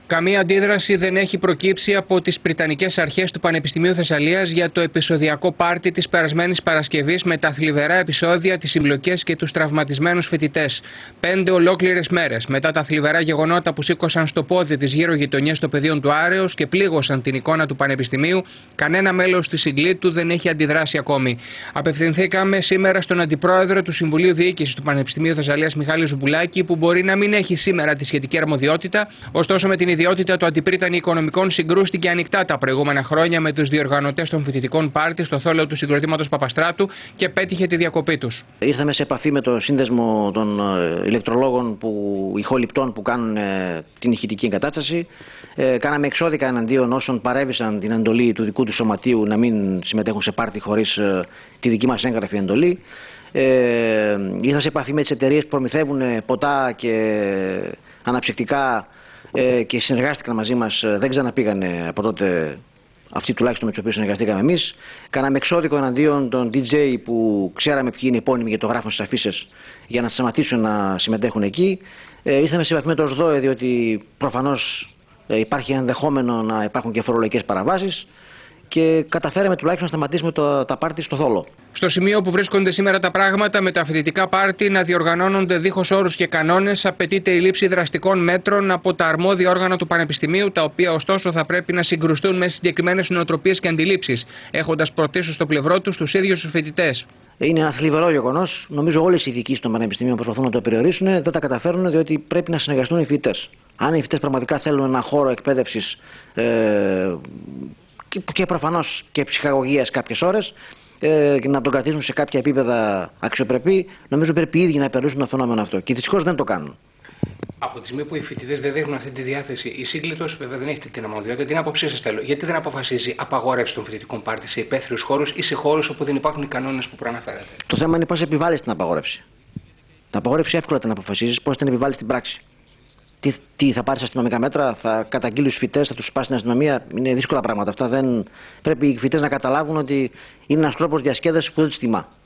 Καμία αντίδραση δεν έχει προκύψει από τις Πριτανικές Αρχές του Πανεπιστημίου Θεσσαλίας για το επεισοδιακό πάρτι της περασμένης Παρασκευής με τα θλιβερά επεισόδια, τις συμπλοκές και τους τραυματισμένους φοιτητές. 5 ολόκληρες μέρες μετά τα θλιβερά γεγονότα που σήκωσαν στο πόδι τις γύρω γειτονιές των πεδίων του Άρεως και πλήγωσαν την εικόνα του Πανεπιστημίου, κανένα μέλος της συγκλήτου δεν έχει αντιδράσει ακόμη. Απευθυνθήκαμε σήμερα στον Αντιπρόεδρο του Συμβουλίου Διοίκησης του Πανεπιστημίου Θεσσαλίας, Μιχάλη Ζουμπουλάκη, που μπορεί να μην έχει σήμερα τη σχετική αρμοδιότητα, ωστόσο με την ιδιότητα του Αντιπρίτανη Οικονομικών συγκρούστηκε ανοιχτά τα προηγούμενα χρόνια με τους διοργανωτές των φοιτητικών πάρτι στο θόλο του συγκροτήματος Παπαστράτου και πέτυχε τη διακοπή τους. Ήρθαμε σε επαφή με το σύνδεσμο των ηλεκτρολόγων ηχοληπτών που κάνουν την ηχητική εγκατάσταση. Κάναμε εξώδικα εναντίον όσων παρέβησαν την εντολή του δικού του σωματείου να μην συμμετέχουν σε πάρτι χωρίς τη δική μας έγγραφη εντολή. Ήρθα σε επαφή με τις εταιρείες που προμηθεύουν ποτά και αναψυκτικά και συνεργάστηκαν μαζί μας. Δεν ξαναπήγανε από τότε αυτοί τουλάχιστον με τους οποίους συνεργαστήκαμε εμείς. Κάναμε εξώδικο εναντίον των DJ που ξέραμε ποιοι είναι επώνυμοι για το γράφουν στις αφίσες για να σταματήσουν να συμμετέχουν εκεί. Ήρθαμε σε επαφή με το ΣΔΟΕ διότι προφανώς υπάρχει ενδεχόμενο να υπάρχουν και φορολογικές παραβάσεις. Και καταφέραμε τουλάχιστον να σταματήσουμε τα πάρτι στο θόλο. Στο σημείο που βρίσκονται σήμερα τα πράγματα, με τα φοιτητικά πάρτι να διοργανώνονται δίχως όρους και κανόνες, απαιτείται η λήψη δραστικών μέτρων από τα αρμόδια όργανα του Πανεπιστημίου, τα οποία ωστόσο θα πρέπει να συγκρουστούν με συγκεκριμένες νοοτροπίες και αντιλήψεις, έχοντας πρωτίστως στο πλευρό τους τους ίδιους τους φοιτητές. Είναι ένα θλιβερό γεγονός. Νομίζω όλες οι διοικήσεις των πανεπιστημίων προσπαθούν να το περιορίσουν, δεν τα καταφέρουν διότι πρέπει να συνεργαστούν οι φοιτητές. Αν οι φοιτητές πραγματικά θέλουν ένα χώρο εκπαίδευσης και προφανώς και ψυχαγωγίας κάποιες ώρες και να τον κρατήσουν σε κάποια επίπεδα αξιοπρεπή, νομίζω πρέπει οι ίδιοι να περιορίσουν το φαινόμενο αυτό. Και δυστυχώς δεν το κάνουν. Από τη στιγμή που οι φοιτητές δεν δείχνουν αυτή τη διάθεση, η σύγκλητος βέβαια δεν έχει την αρμοδιότητα. Την άποψή σας θέλω. Γιατί δεν αποφασίζει απαγόρευση των φοιτητικών πάρτι σε υπαίθριους χώρους ή σε χώρους όπου δεν υπάρχουν οι κανόνες που προαναφέρατε? Το θέμα είναι πώς επιβάλλεις την απαγόρευση. Την απαγόρευση εύκολα την αποφασίζεις, πώς την επιβάλλεις στην πράξη. Τι θα πάρεις αστυνομικά μέτρα, θα καταγγείλεις τους φοιτητές, θα τους σπάσεις την αστυνομία. Είναι δύσκολα πράγματα αυτά. Πρέπει οι φοιτητές να καταλάβουν ότι είναι ένας τρόπος διασκέδασης που δεν τους τιμά.